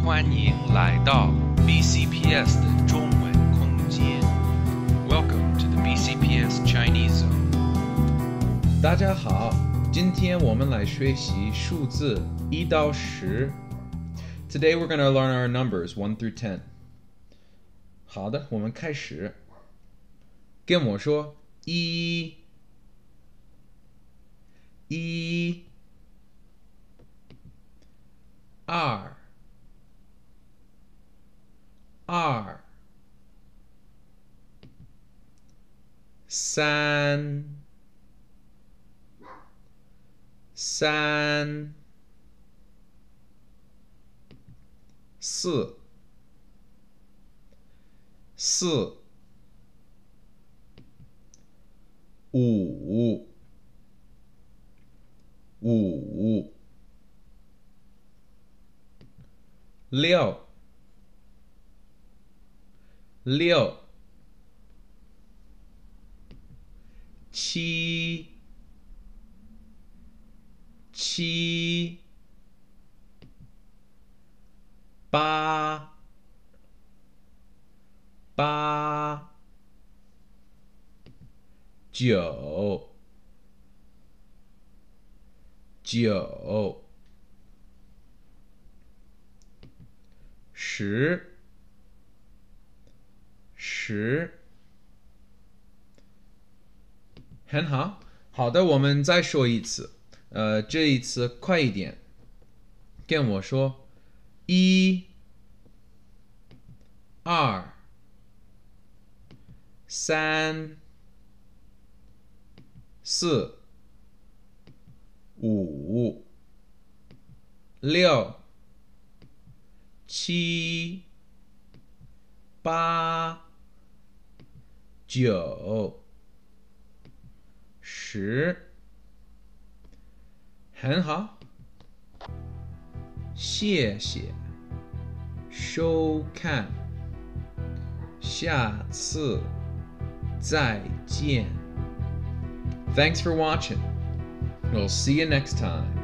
欢迎来到 BCPS 的中文空间。Welcome to the BCPS Chinese Zone. 大家好，今天我们来学习数字1到10。Today we're going to learn our numbers 1 through 10. 好的，我们开始。跟我说一二三四五六七八九十。很好，好的，我们再说一次，这一次快一点，跟我说1、2、3、4、5、6、7、8、9、10。很好，谢谢收看，下次再见。Thanks for watching. We'll see you next time.